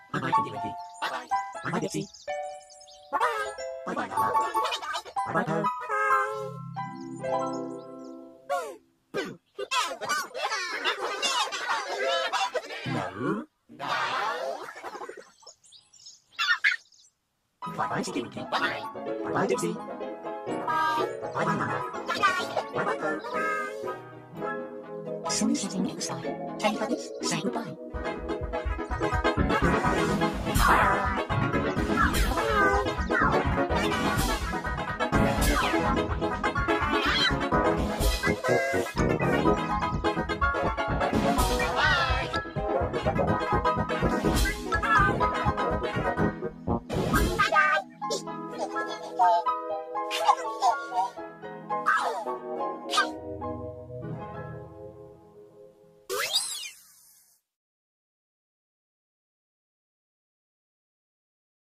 Bye-bye, Tinky Winky. Bye-bye. Bye-bye, Dipsy. Bye-bye. Bye-bye, Nala. Bye-bye, Toad. No. No. Bye-bye, Tinky Winky. Bye-bye. Bye-bye, Dipsy. Bye-bye, Nala. Bye-bye, Toad. Sun is setting inside. Teletubbies, say goodbye. Bye-bye.